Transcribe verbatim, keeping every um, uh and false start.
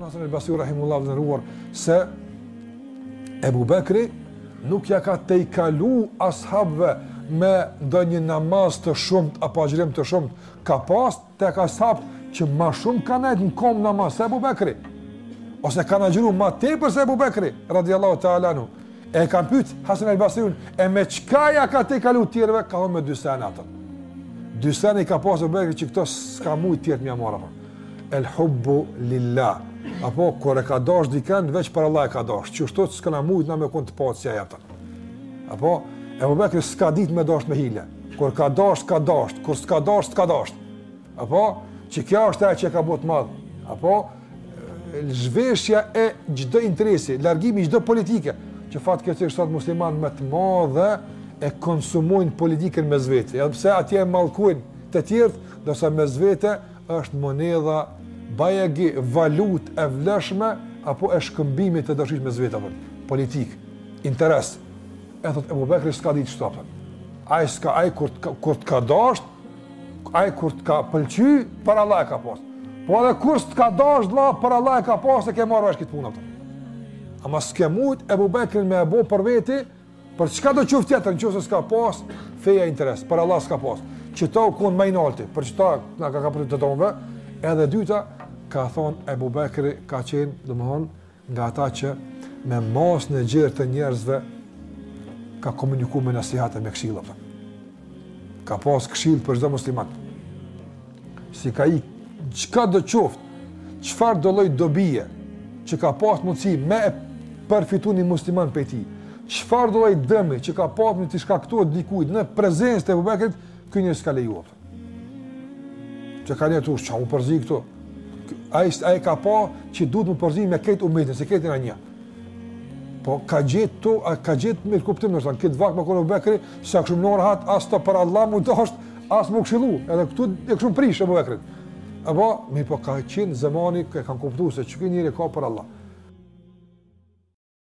Hasan al-Basri rahimullahu vëndëruar se Ebu Bekri nuk ja ka te i kalu ashabëve me ndonjë namaz të shumt apo agjërim të shumt, ka pas tek ashabët që ma shumë kanë nejtë në kom namaz se Ebu Bekri, ose kanë agjëru ma tepër se Ebu Bekri radiallahu ta'ala anhu. E kam pyet Hasan al-Basriun, e me çka ja ka te i kalu tjerëve, ka thonë me dy sene atën. Dy sene i ka pas Ebu Bekri që këto s'ka mujt tjerë mja marrë. El hubbu lillah. Apo kur e ka dash dikën veç për Allah e ka dash. Që shtot s'kana mujt na me kon të patë si ajo atë. Apo Ebu Bekri s'ka ditë me dash me hile. Kur ka dash, ka dash. Kur s'ka dash, s'ka dash. Apo që kjo është ajo që ka bëu të madh. Apo zhveshja e çdo interesi, largimi çdo politike, që fatkeqësisht sot musliman më të madhe e konsumojnë politikën mes vetë. Edhe pse atje mallkojnë të tjerë, ndërsa mes vetë është monedha, bajegi, valutë e vlefshme apo e shkëmbimit të dashurish mes vetë apo politik, interes. E thot Ebu Bekri s'ka ditë çto apo. Ai s'ka ai kur kur të ka dash, ai kur të ka pëlqy, për Allah e ka pas. Po edhe kur s'ka dash vëlla, për Allah e ka pas se ke marrë vesh këtë punë apo. Ama s'ke mujt Ebu Bekrin me e bo për veti, për çka do qoftë tjetër, nëse s'ka pas feja interes, për Allah s'ka pas. Që ta u konë më i nalti, për që ta nga ka ka për të tonëve, edhe dyta, ka thonë Ebu Bekri ka qenë, dhe më thonë, nga ata që me mas në gjerë të njerëzve ka komuniku me nasihate me këshilla. Ka pas këshill për çdo musliman. Si ka i çka do qoftë, çfarë do lloj dobije që ka pas mundësi me e përfitu një musliman për ti, çfarë do lloj dëmi që ka pas mundësi të shkaktohet dikujt në prezencë të Ebu Bekrit, ky një s'ka lejuar. Që ka një tush, që mu përzi këto. Ai ai ka pa që duhet mu përzi me këtë umetin, se këtë në një. Po ka gjetë to, ka gjetë me kuptim nështë, në këtë vakt me kone Ebu Bekri, sa këshum në rahat, as të për Allah mu të është, as mu këshilu, edhe këtu e këshum prish Ebu Bekrit. Apo, mi po ka qenë zemani, e kanë kuptu se që këtë njëri ka për Allah.